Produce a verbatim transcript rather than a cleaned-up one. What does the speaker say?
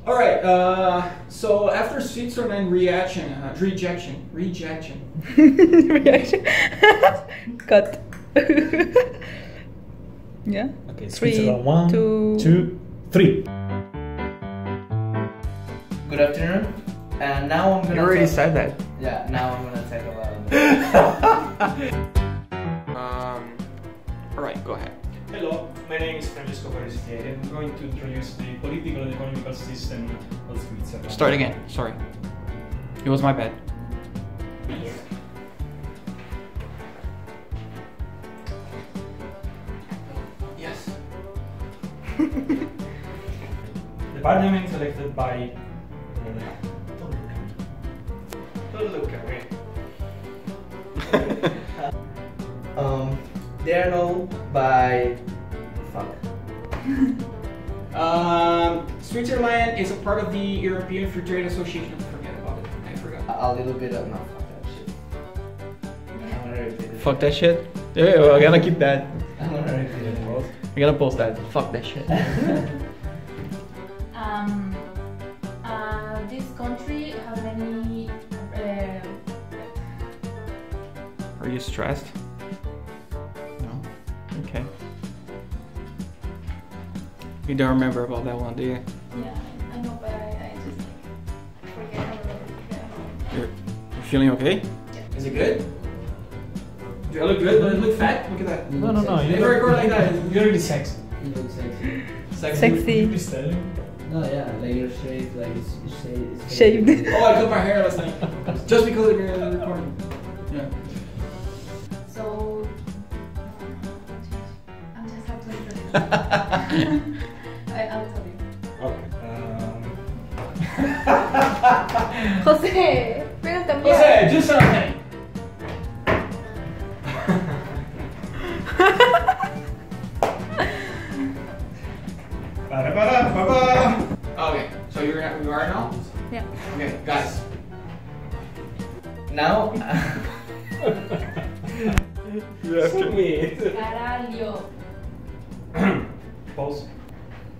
Alright, uh, so after Switzerland reaction, uh, rejection, rejection. Reaction. Cut. Yeah. Okay, Three, Switzerland. One, two, two, three. Good afternoon. And now I'm gonna. You already talk, said that. Yeah. Now I'm gonna talk about. um. Alright, go ahead. Hello, my name is Francesco Forestieri and I'm going to introduce the political and economical system of Switzerland. Start again. Sorry. It was my bad. Yes. The parliament is elected by... Don't look at me. um, they are known by. Fuck. Um, Switzerland is a part of the European Free Trade Association. Forget about it. I forgot. A little bit of no. Fuck that shit. I'm gonna repeat it. Fuck that shit. Yeah, we're gonna keep that. I'm gonna repeat it. We're gonna post that. Fuck that shit. um, uh, this country has many. Uh, Are you stressed? No? Okay. You don't remember about that one, do you? yeah, I know, but I, I just like forget about it. You're, you're feeling okay? Yeah. Is it good? Do I look good? Do I look fat? Look at that. No, no, no. If I record like that, You're really sexy. You look sexy. sexy. Sexy. Please tell him. No, yeah, like you're shaved, like it's, it's shaved. It's Shaved. Oh, I cut my hair last night. Just because of the recording. Yeah. So, I'm just have to listen. I, I'll tell you. Okay. Um, José, puedes cambiar. Jose, do something. para, para, para. Okay, so you're not, you are now? Yeah. Okay, guys. Now. So weird. Caralho. Pause.